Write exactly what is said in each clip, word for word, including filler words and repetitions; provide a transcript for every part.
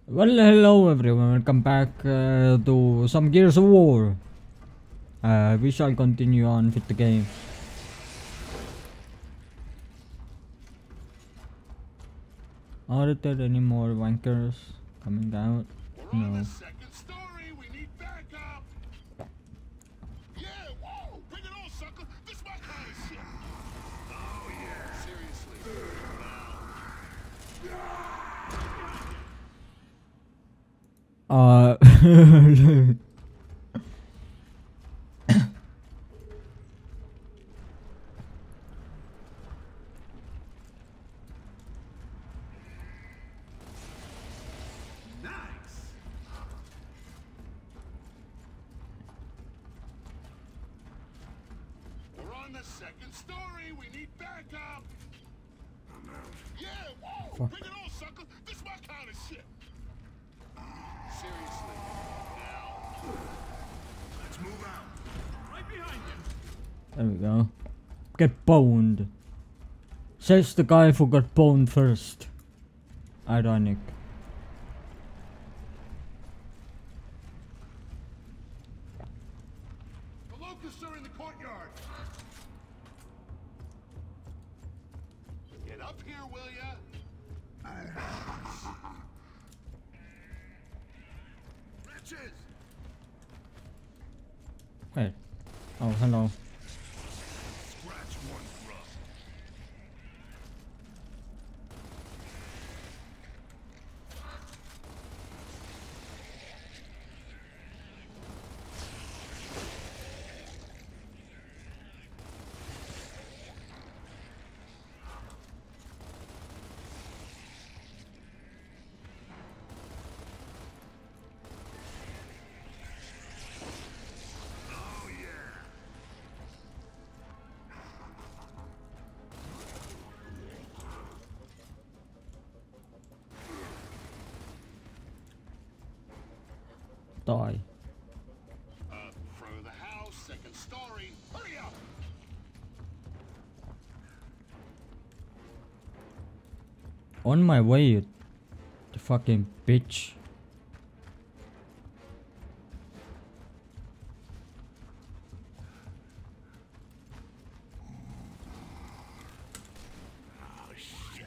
Well, hello everyone, welcome back uh, to some Gears of War. Uh, we shall continue on with the game. Are there any more wankers coming out? We're on No. the second story. We need backup. Yeah, whoa! Bring it on, sucker. This my kind of shit. Oh yeah. Seriously. Uh. Nice. We're on the second story. We need backup. I'm out. Yeah, whoa! Fuck. Bring it on, sucker. This my kind of shit. Seriously. Now. Let's move out. Right behind you. There we go. Get boned. Says the guy who got boned first. Ironic. The locusts are in the courtyard. Get up here, will ya? Wretches! Hey. Oh, hello. Scratch one grub. Oh yeah. Die. Uh, front of the house, second story. Hurry up! On my way, you the fucking bitch. Oh shit.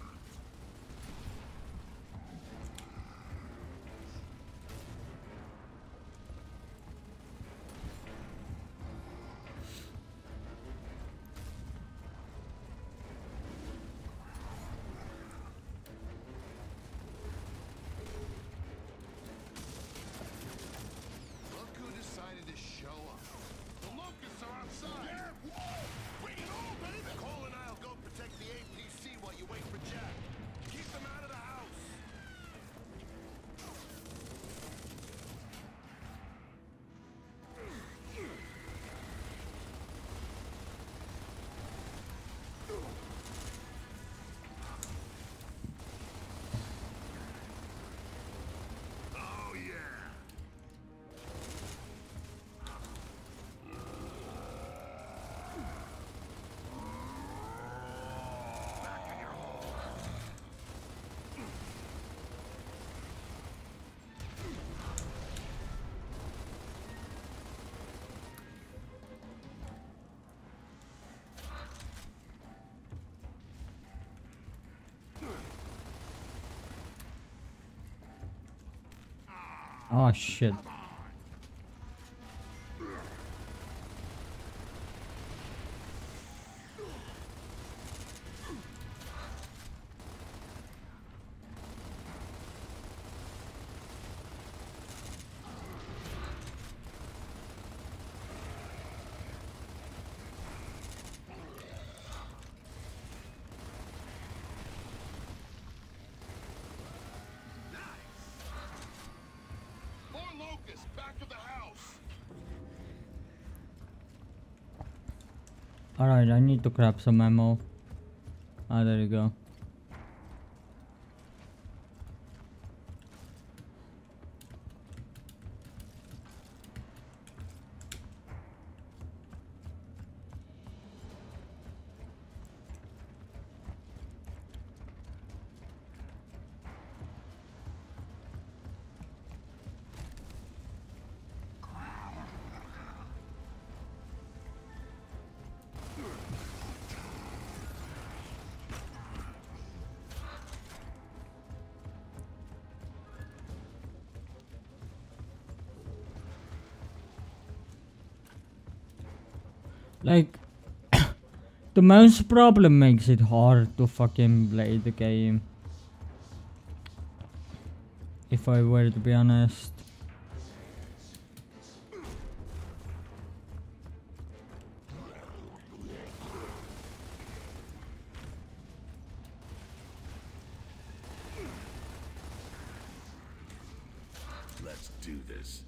Look who decided to show up. The locusts are outside. Yeah, whoa! Bring it on, baby! Cole and I'll go protect the A P C while you wait for Jack. Keep them out of the house. Oh yeah. Back in your hole. Oh shit. More locusts, back of the house. Alright, I need to grab some ammo. Ah, there you go. Like, the mouse problem makes it hard to fucking play the game. If I were to be honest. Let's do this.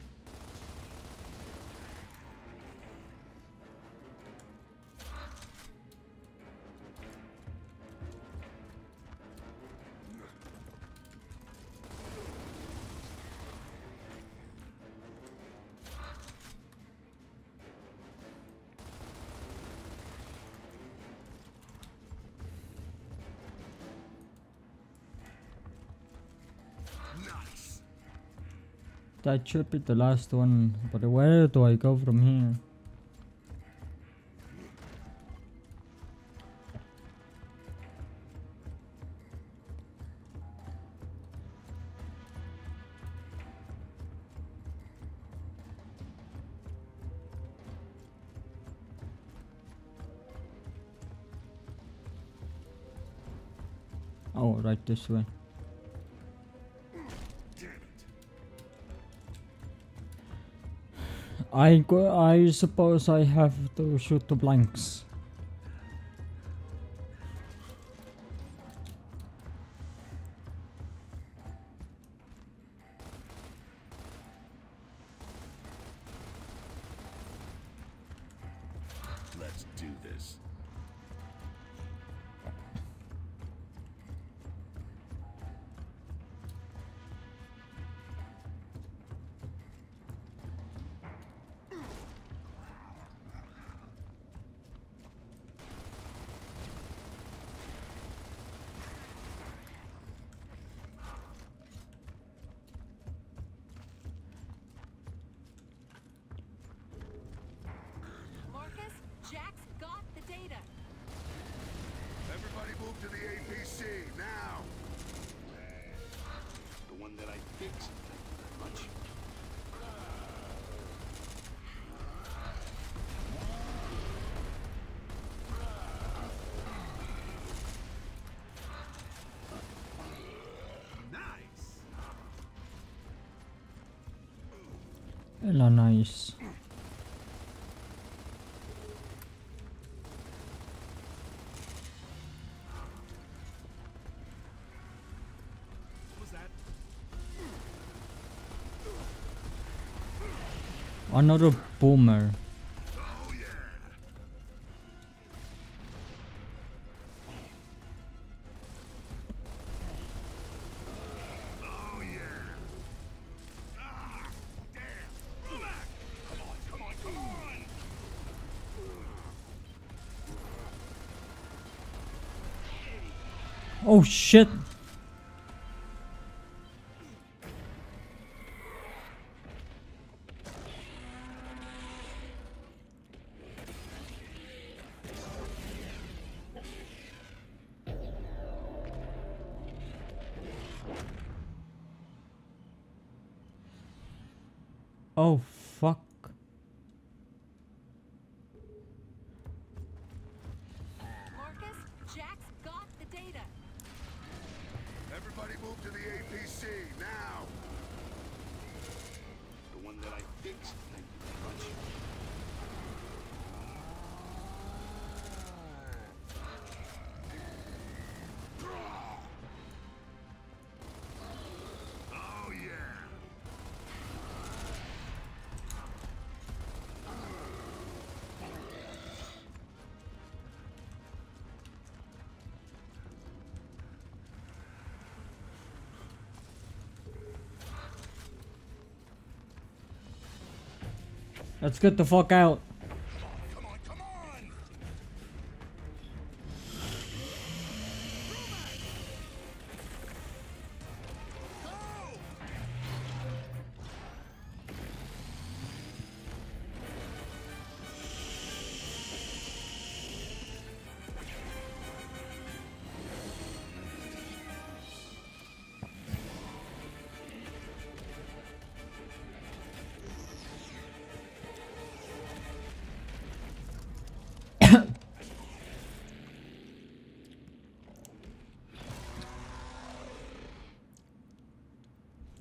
Nice. That should be the last one, but where do I go from here? Oh, right this way. Damn it. I go. I suppose I have to shoot the blanks. Let's do this. Marcus, Jack's got the data. Everybody move to the A P C, now! The one that I fixed, thank you very much. Nice! Hella nice. What was that? Another boomer. Oh yeah! Oh yeah! Ah, damn! Go back! Come on, come on, come on! Oh shit! Oh fuck. Marcus, Jack's got the data. Everybody move to the A P C, now! The one that I fixed, thank you very much. Oh yeah! Let's get the fuck out. Come on, come on! Go!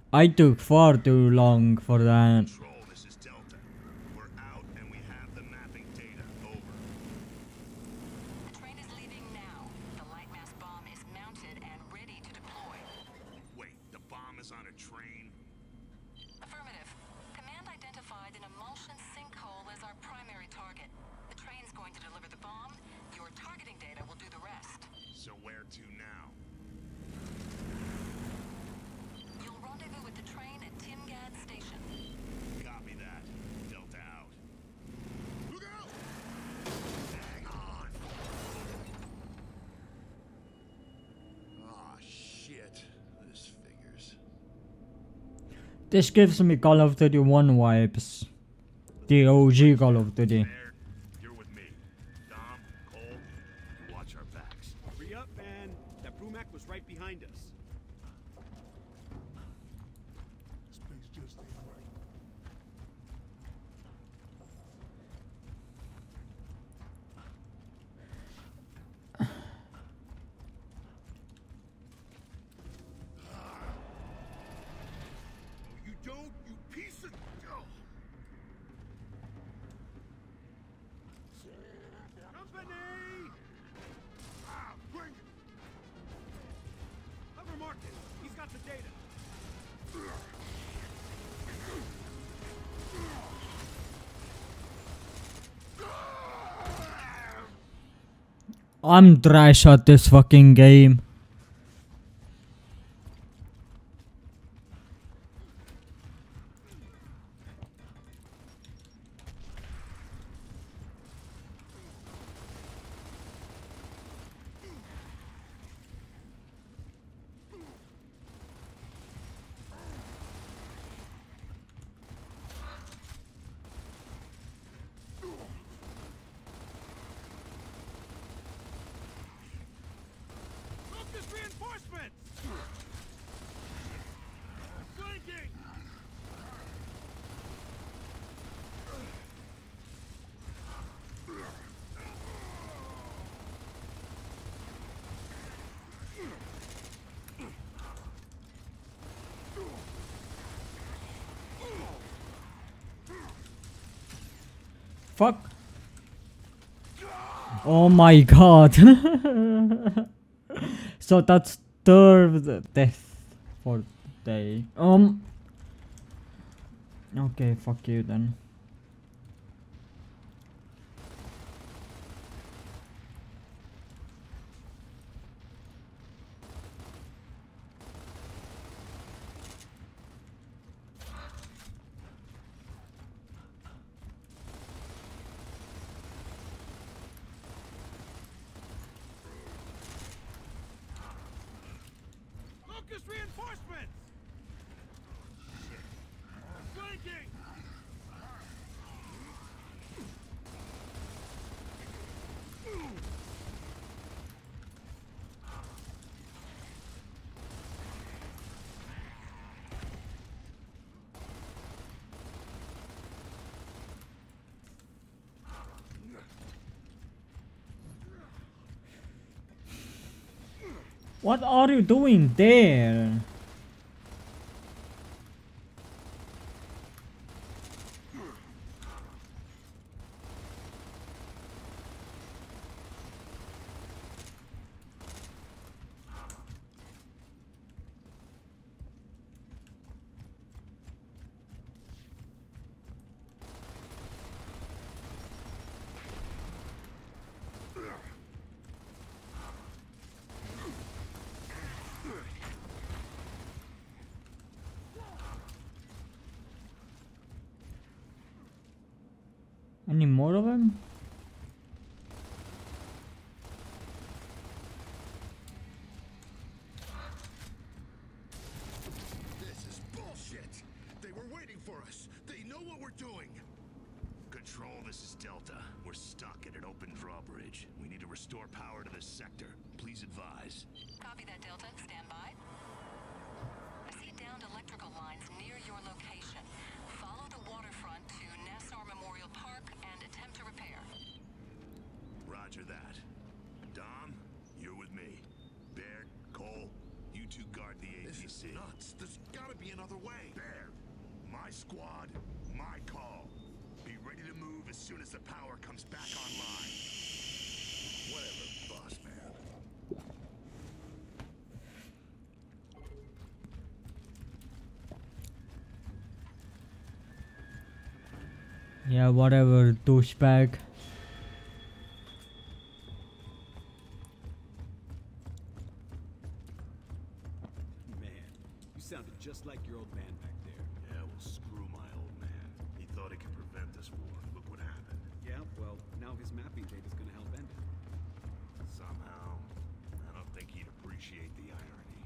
I took far too long for that. Control, this is Delta. We're out and we have the mapping data. Over. The train is leaving now. The lightmass bomb is mounted and ready to deploy. Wait, the bomb is on a train? Affirmative. Command identified an emulsion sinkhole as our primary target. The train's going to deliver the bomb. Your targeting data will do the rest. So where to now? You'll rendezvous with the train at Timgad Station. Copy that. Delta out. Look out! Hang on! Aw, shit. This figures. This gives me Call of Duty one vibes. The O G Call of Duty. Baird, you're with me. Dom, Cole, watch our backs. Hurry up, man. That Brumac was right behind us. Space just ain't right. No, you don't, you piece of... Oh. Company! Ah, bring it! Cover Marcus. He's got the data. I'm trash at this fucking game. Focus reinforcements! Flanking! Fuck. Oh my god. So that's third death for the day. Um. Okay, fuck you then. Focus reinforcements! Flanking! What are you doing there? Any more of them? This is bullshit! They were waiting for us! They know what we're doing! Control, this is Delta. We're stuck at an open drawbridge. We need to restore power to this sector. Please advise. Copy that, Delta. Stand by. I see downed electrical lines near your location. Follow the waterfront to Nassau Memorial Park and attempt to repair. Roger that. Dom, you're with me. Baird, Cole, you two guard discard the A P C. This is nuts. There's gotta be another way. There. My squad, my call. Be ready to move as soon as the power comes back online. Whatever, boss man. Yeah, whatever, douchebag. Man, you sounded just like your old man back there. Yeah, well, screw my old man. He thought he could prevent this war. Look what happened. Yeah, well, now his mapping tape is gonna help end it. Somehow, I don't think he'd appreciate the irony.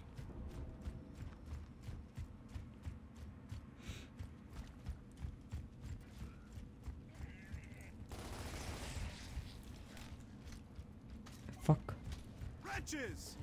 Fuck. Wretches!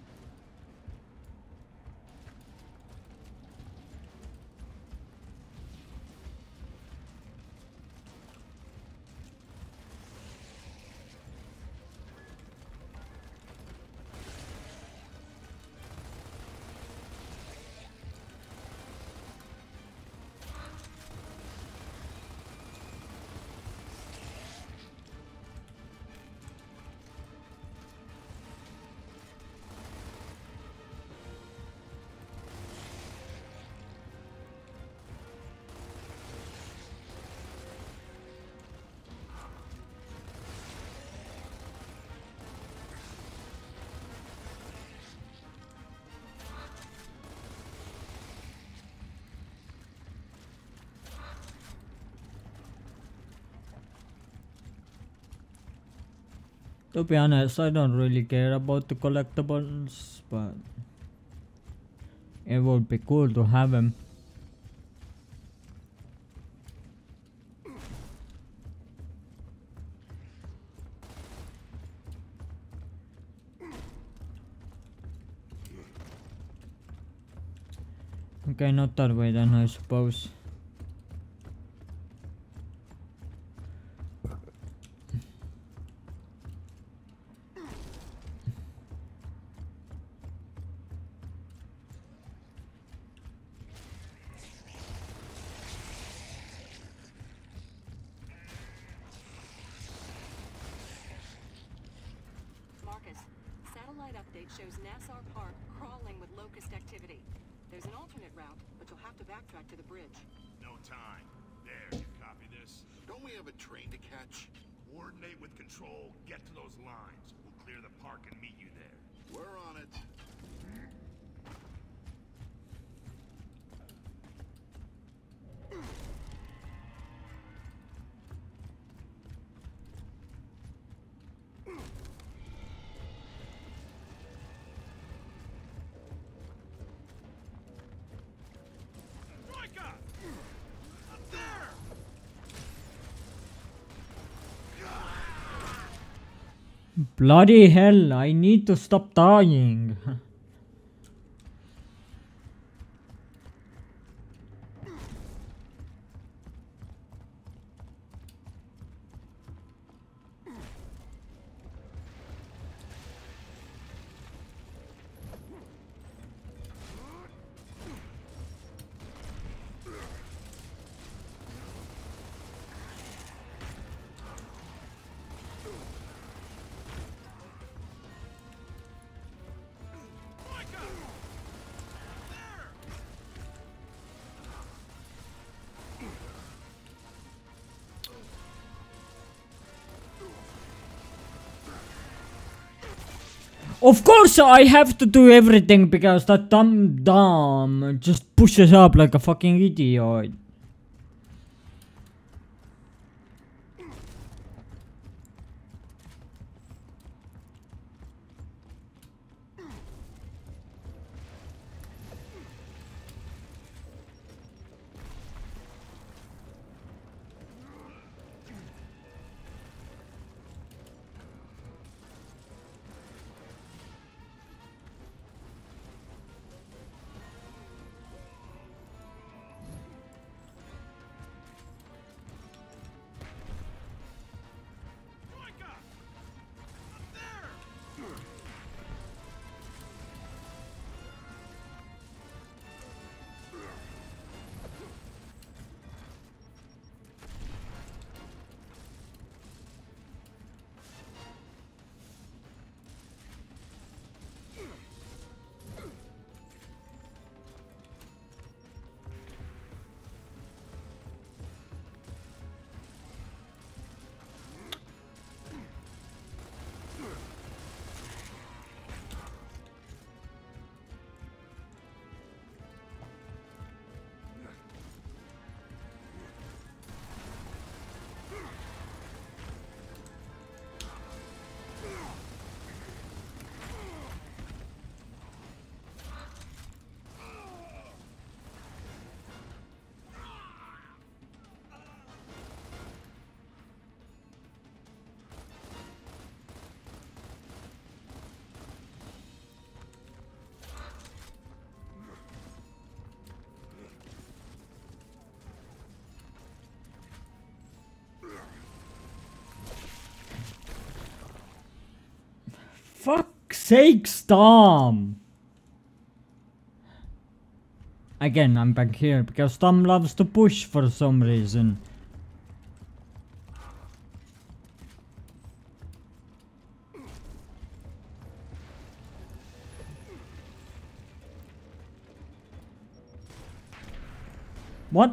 To be honest, I don't really care about the collectibles, but it would be cool to have them. Okay, not that way then, I suppose. Marcus, satellite update shows Nassau Park crawling with locust activity. There's an alternate route, but you'll have to backtrack to the bridge. No time. There, you copy this? Don't we have a train to catch? Coordinate with control, get to those lines. We'll clear the park and meet you there. We're on it. Troika! Up there! Bloody hell, I need to stop dying. Troika! There! Of course I have to do everything because that dumb dumb just pushes up like a fucking idiot. sakes, Tom! Again, I'm back here because Tom loves to push for some reason. What?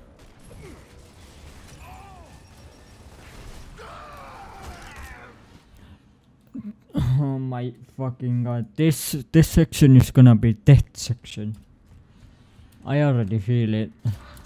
Oh my fucking god, this this section is gonna be death section. I already feel it.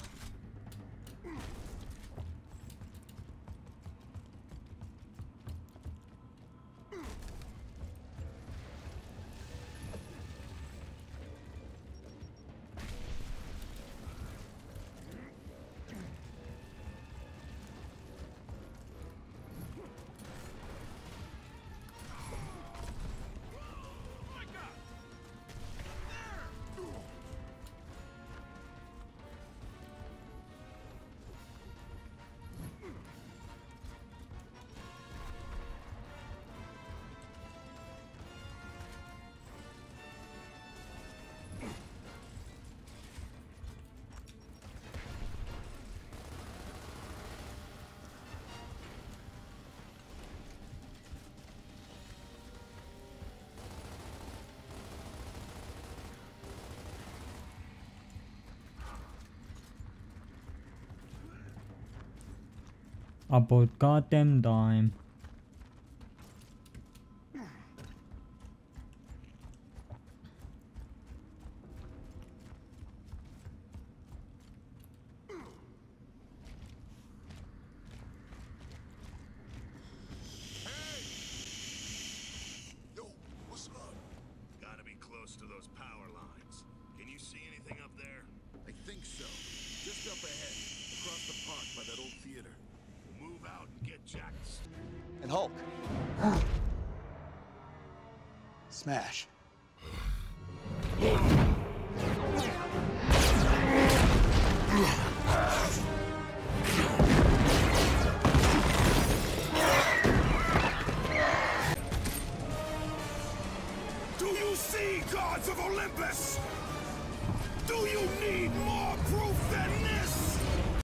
About goddamn time. Yo, what's up? Gotta be close to those power lines. Can you see anything up there? I think so. Just up ahead, across the park by that old theater. Move out and get jacked. And Hulk. Smash. Do you see, gods of Olympus? Do you need more proof than this?